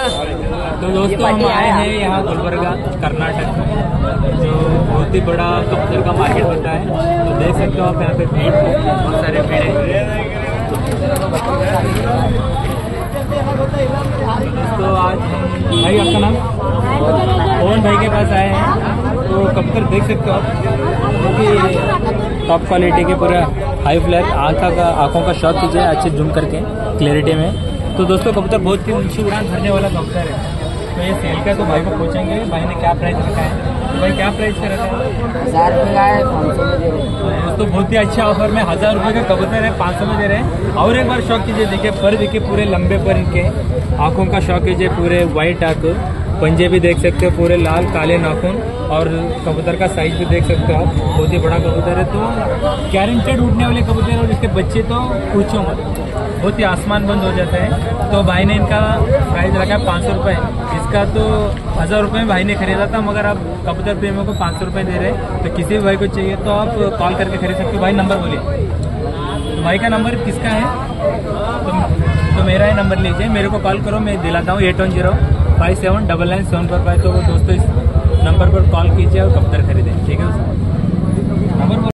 तो दोस्तों हम आए हैं यहाँ गुलबर्गा कर्नाटक में, जो बहुत ही बड़ा कबूतर का मार्केट होता है। तो देख सकते हो आप यहाँ पे भीड़, बहुत सारे भीड़ है। तो आज भाई, आपका नाम? पवन भाई के पास आए हैं। तो कबूतर देख सकते हो आप, टॉप क्वालिटी के, पूरा हाई फ्लैग, आँखों का शॉट कीजिए अच्छे जूम करके क्लैरिटी में। तो दोस्तों कबूतर बहुत ही ऊंची उड़ान भरने वाला कबूतर है। तो ये सेल का, तो भाई को पूछेंगे भाई ने क्या प्राइस रखा है। तो भाई क्या प्राइस का रखा है? 1000 रुपये का है, 500 में दे रहे हैं। दोस्तों बहुत ही अच्छा ऑफर में 1000 रुपये का कबूतर है, 500 में दे रहे हैं। और एक बार शौक कीजिए, देखिए पर देखिए पूरे लंबे पर इनके, आँखों का शौक कीजिए, पूरे व्हाइट आँख, पंजे भी देख सकते हो पूरे लाल काले नाखून, और कबूतर का साइज भी देख सकते हो आप, बहुत ही बड़ा कबूतर है। तो गारंटेड उड़ने वाले कबूतर, और इसके बच्चे तो पूछो मत, बहुत ही आसमान बंद हो जाता है। तो भाई ने इनका प्राइस रखा है 500 रुपये। इसका तो 1000 रुपये में भाई ने खरीदा था, मगर आप कबूतर प्रेमियों को 500 रुपये दे रहे हैं। तो किसी भी भाई को चाहिए तो आप कॉल करके खरीद सकते हो। भाई नंबर बोलिए। तो भाई का नंबर किसका है? तो मेरा ही नंबर लीजिए, मेरे को कॉल करो, मैं दिलाता हूँ 8105799745। तो दोस्तों इस नंबर पर कॉल कीजिए और कबूतर खरीदें, ठीक है।